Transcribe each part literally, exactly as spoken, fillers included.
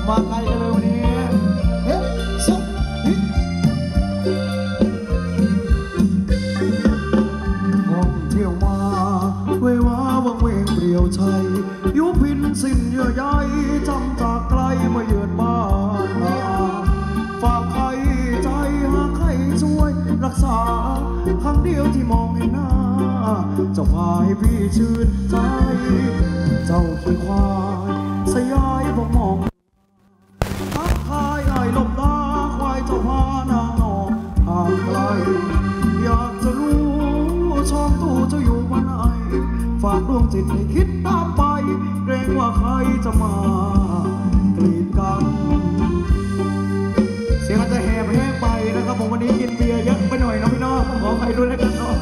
มาไกลกันเลยวันนี้เฮ้ยสุดท่องเที่ยวมาเววาวังเวงเปลี่ยวชัยยุพินสิ้นเยื่อใยจำจากไกลมาเยือนบ้านมาฝากใครใจหาใครช่วยรักษาครั้งเดียวที่มองเห็นหน้าเจ้าพาให้พี่ชื่นใจเจ้าขี้ควายสยายผมมองทักทายไอ้หลบตาควายเจ้าพานางนอนห่างไกลอยากจะรู้ช่องตู้เจ้าอยู่วันไหนฝากดวงจิตให้คิดตามไปเกรงว่าใครจะมากรีดกันเสียงอาจจะแหบแห้งไปนะครับผมวันนี้กินเบียร์เยอะไปหน่อยนะพี่น้องขอใครด้วยแล้วกันเนาะ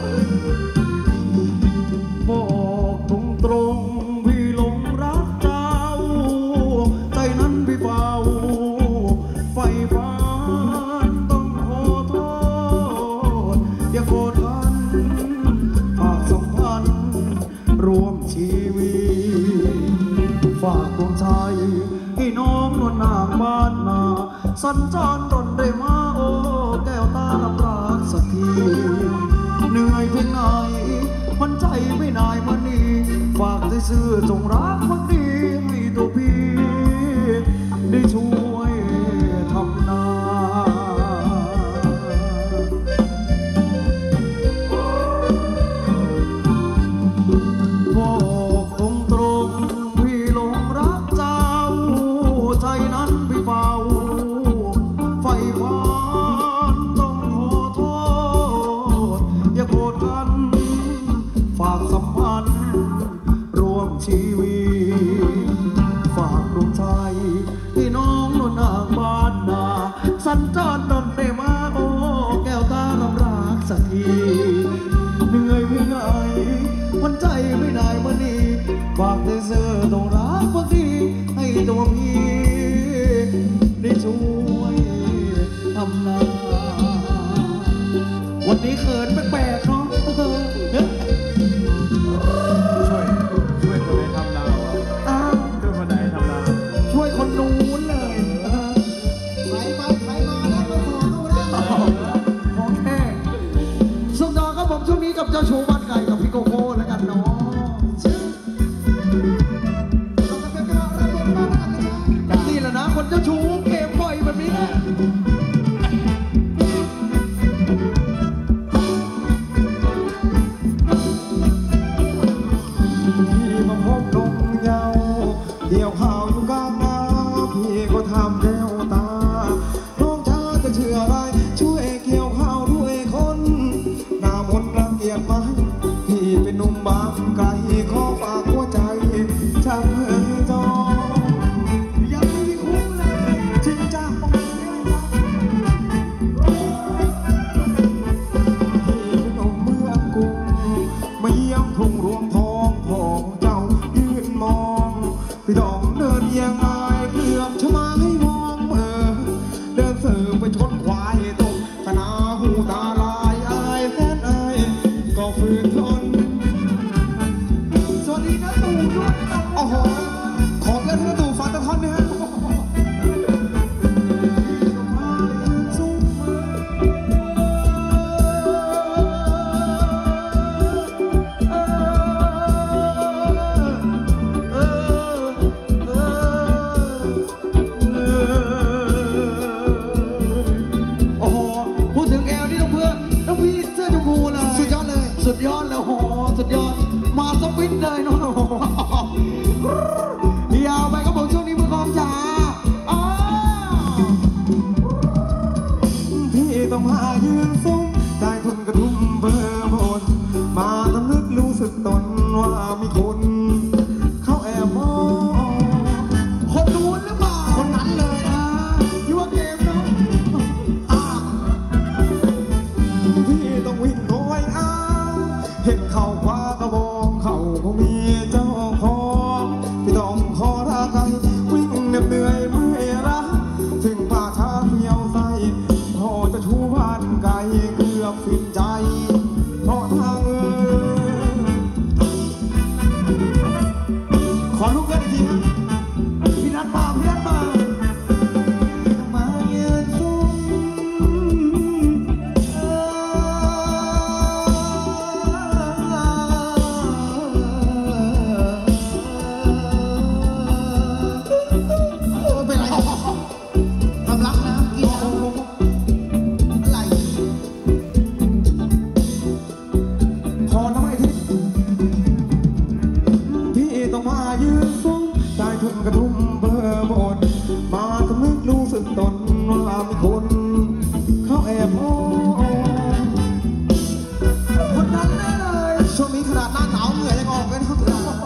บอกตรงตรงพี่หลงรักเจ้าใจนั้นพี่เฝ้าไฟฟ้าต้องขอโทษอย่าโกรธกันฝากสัมพันธ์รวมชีวิตฝากดวงใจให้น้องนวลนางบ้านนาสัญจรดนได้มาโอ้แก้วตาลับรักสักทีเหนื่อยเพียงไหนมันใจไม่นายมันนี่ฝากใจซื่อจงรักพักดีให้ตัวพี่ได้ช่วยทำนาบอกตรงตรงพี่หลงรักเจ้าใจนั้นพี่เฝ้าไฟฟ้าต้องขอโทษอย่าโกรธกันฝากสัมพันธ์รวมชีวิตฝากดวงใจพี่น้องนวลนางบ้านนาสัญจรดนได้มาโอ้แก้วตาลำรักสักทีเหนื่อยไม่ง่ายวันใจไม่นายมันนี่ฝากใจเสื้อต้องรักพักดีให้ตัวพี่ได้ช่วยทำนาวันนี้เขินแปลกๆเนาะช่วยช่วยคนไหนทำนาอ้าวช่วยคนไหนทำนาช่วยคนนู้นเลยใครไปใครมาแล้วมาขอเข้าได้ของแท้สุดยอดครับผมช่วงนี้กับเจ้าชูบ้านไก่กับพี่โกโก้แล้วกันเนาะนี่แหละนะคนเจ้าชูเกมบ่อยแบบนี้นะเดี่ยวข่าวอยู่กลางนาพี่ก็ทำแก้วตาน้องช้าจะเชื่ออะไรช่วยเกี่ยวข้าวด้วยคนหน้ามนต์รังเกียจไหมพี่เป็นหนุ่มบางไกลขอฝากหัวใจช่างเอ๋ยจอยังไม่มีคู่เลยจริงจังพี่เป็นหนุ่มเมืองกรุงมาเยี่ยมทุ่งรวงทองพ่อเจ้ายืนมองพี่ดองเดินยังไงเกือบชะมาให้มองเออเดินเสือไปชนควายตกตาหนาหูตาลายอายแสนอายก็ฝืนทนสวัสดีนะตู่ด้วยโอ้โหขอเพื่อนนะตู่ฟังตะท่อนนี่ฮะระทุ่มเบอร์บนมาทำนึกรู้สึกตนว่ามีคนเขาแอบโอ้คนนั้นเลยช่วงนี้ขนาดหน้าหนาวเหงื่อยังออกกันเขา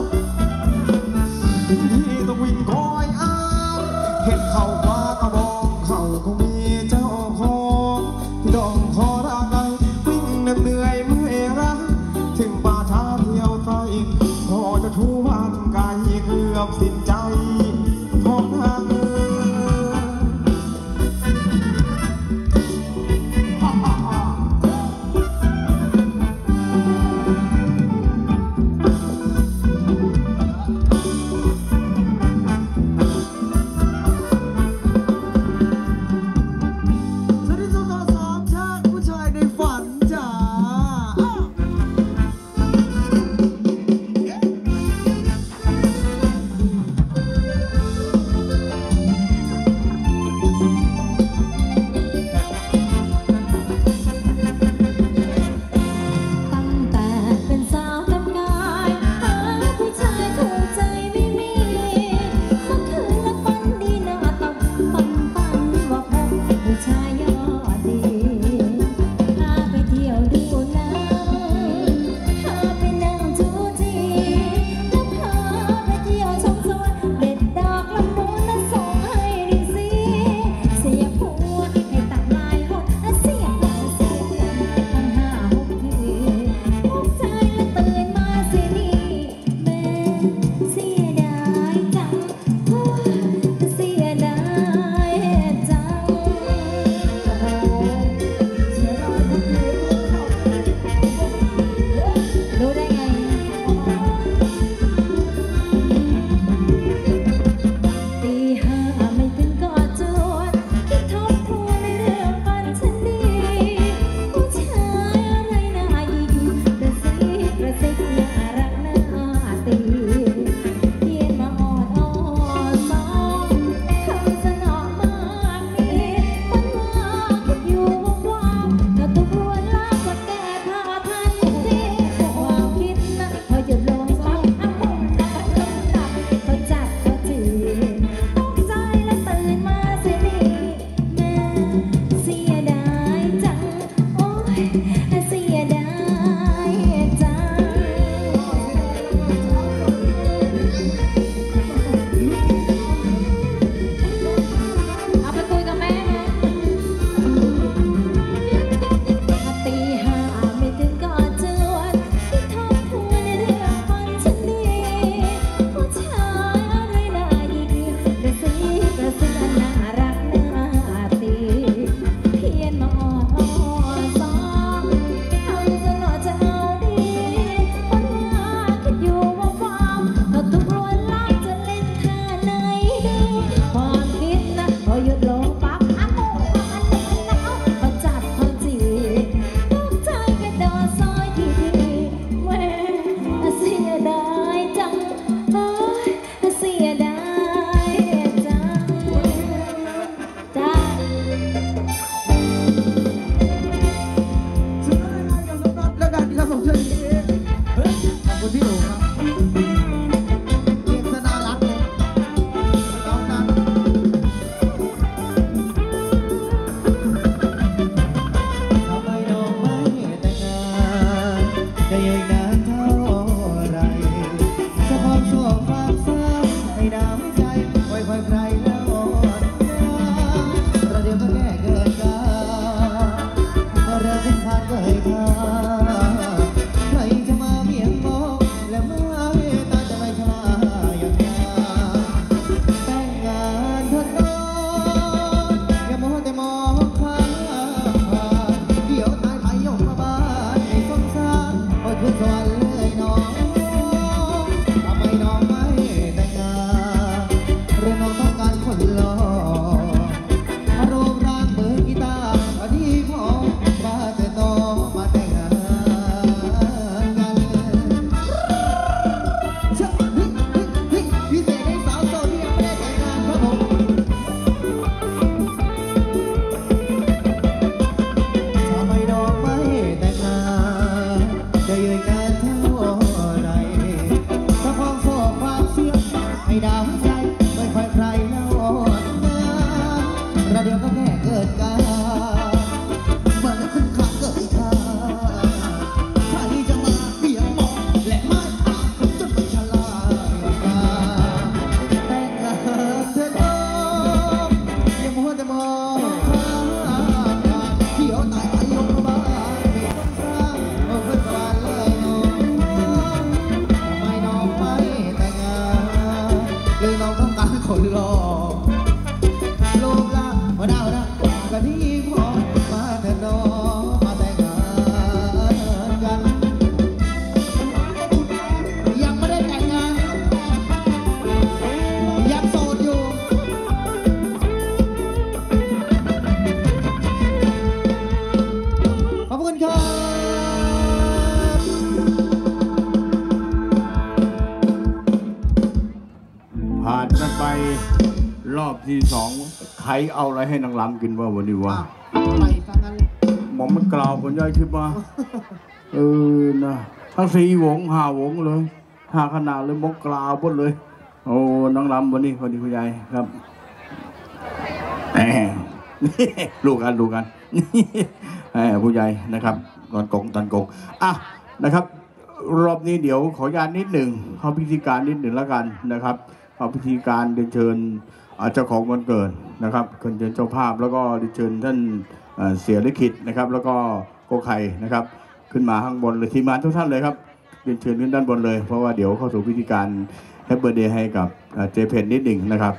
ที่ต้องวิ่งคอยอ้างเห็นเขาปลากระบองเขาคงมีเจ้าของที่ต้องขอรักไกวิ่งเหนื่อยเมื่อยรักถึงป่าช้าเที่ยวไตพอจะทูบ้านไกลเกือบสิ้นใจของทางลูกละหัวหน้าหัวหน้ากะที่พอมาเถิดน้องมาแต่งงานกันยังไม่ได้แต่งงานยังโสดอยู่ขอบคุณครับผ่านกันไปรอบที่สองใครเอาอะไรให้นางรำกินว่าวันนี้วะไปฟังกันหมอมมันกล่าวคนย่อยขึ้นมาเออนะทั้งสี่วงห้าวงเลยห้าขนาดเลยมกกล่าวหมดเลยโอ้นางรำวันนี้คนดีคุณยายครับแหมลูกกันลูกกันแหมผู้ใหญ่นะครับตอนกงตอนกงอ่ะนะครับรอบนี้เดี๋ยวขออนุญาตนิดหนึ่งเข้าพิธีการนิดหนึ่งแล้วกันนะครับเข้าพิธีการเดินเชิญเจ้าของวันเกิดนะครับเชิญเจ้าภาพแล้วก็เดินเชิญท่านเสียลิขิตนะครับแล้วก็โกไข่นะครับขึ้นมาข้างบนเลยทีมงานทุกท่านเลยครับเดินเชิญขึ้นด้านบนเลยเพราะว่าเดี๋ยวเข้าสู่พิธีการแฮปปี้เบิร์ธเดย์ให้กับเจเพนนิดหนึ่งนะครับ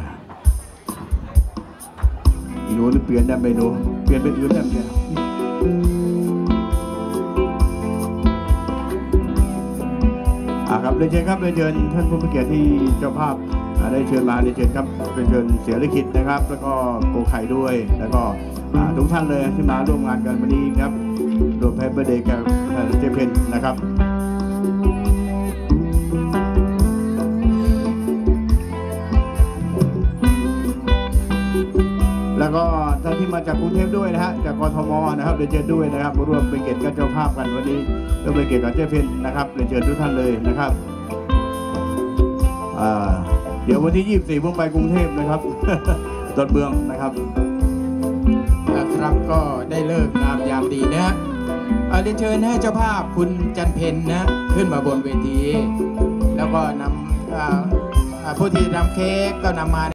อีโน่เปลี่ยนได้ไหมโน่เปลี่ยนเป็นอื่นได้ไหมอ่าครับเรียนเชิญครับเรียนเชิญท่านผู้มีเกียรติที่เจ้าภาพได้เชิญมาเรียนเชิญครับเรียนเชิญเสียลิขิตนะครับแล้วก็โกไข่ด้วยแล้วก็ทุกท่านเลยที่มาร่วมงานกันวันนี้ครับรวมแฮปปี้เบิร์ธเดย์กับเจเพนนะครับแล้วก็ท่านที่มาจากกรุงเทพด้วยนะฮะจากกทมนะครับเรียนเชิญด้วยนะครับร่วมเป็นเกียรติกับเจ้าภาพกันวันนี้ร่วมเป็นเกียรติกับเจเพนนะครับเรียนเชิญทุกท่านเลยนะครับเดี๋ยววันที่ยี่สิบสี่ผมไปกรุงเทพนะครับตอนเมืองนะครับนะครับก็ได้เลิกงามยามดีนะเรียนเชิญให้เจ้าภาพคุณจันเพ็ญนะขึ้นมาบนเวทีแล้วก็นำผู้ที่นำเค้กก็นำมา